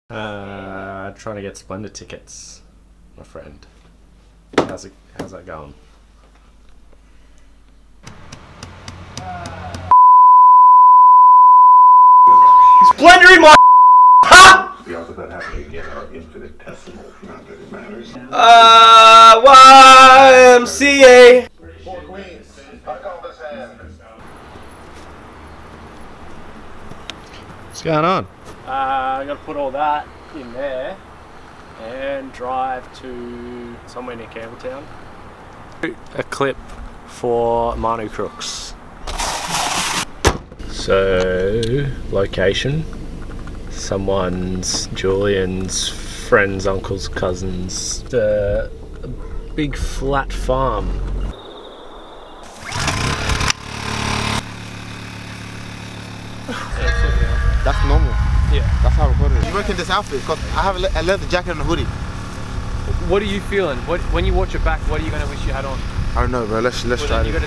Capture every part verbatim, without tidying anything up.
Uh, trying to get Splendour tickets, my friend. How's it? How's that going? Splendour in my ha! The odds of that happening again are infinitesimal. Not that it matters. Uh, Y M C A. Four queens. I call this hand. What's going on? Uh, I got to put all that in there and drive to somewhere near Campbelltown. A clip for Manu Crooks. So, location, someone's, Julian's friend's uncle's cousin's, uh, a big flat farm. That's normal. Yeah. That's how I recorded it. You work in this outfit because I have a, le a leather jacket and a hoodie. What are you feeling? What, when you watch it back, what are you going to wish you had on? I don't know, bro. Let's, let's well, try it.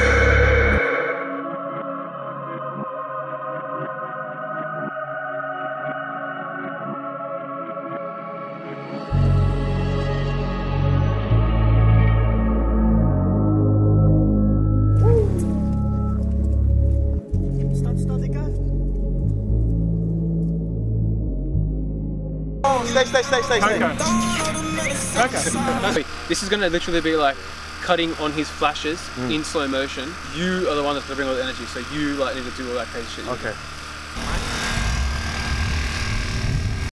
Stay, stay, stay, stay, stay. Okay. Okay. This is going to literally be like cutting on his flashes mm. in slow motion. You are the one that's going to bring all the energy, so you like need to do all that crazy shit. Okay.